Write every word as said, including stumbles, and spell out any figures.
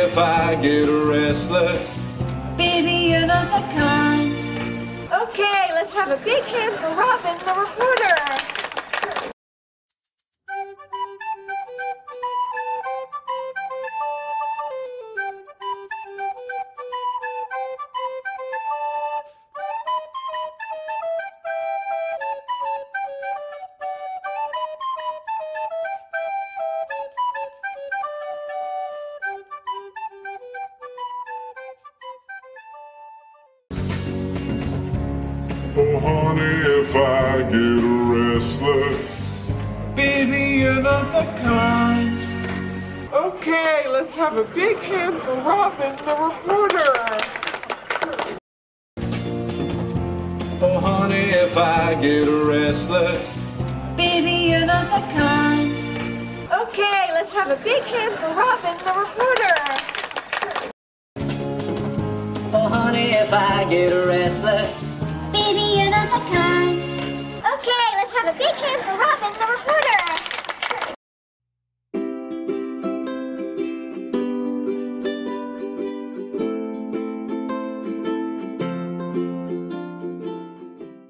if I get restless. Baby, you're not the kind. Okay, let's have a big hand for Robin, the reporter. Oh honey, if I get restless. Baby, you're not the kind. Okay, let's have a big hand for Robin, the reporter. Oh honey, if I get restless. Baby, you're not the kind. Okay, let's have a big hand for Robin, the reporter. Oh honey, if I get restless. Baby, you're not the kind. Okay, let's have a big hand for Robin, the reporter.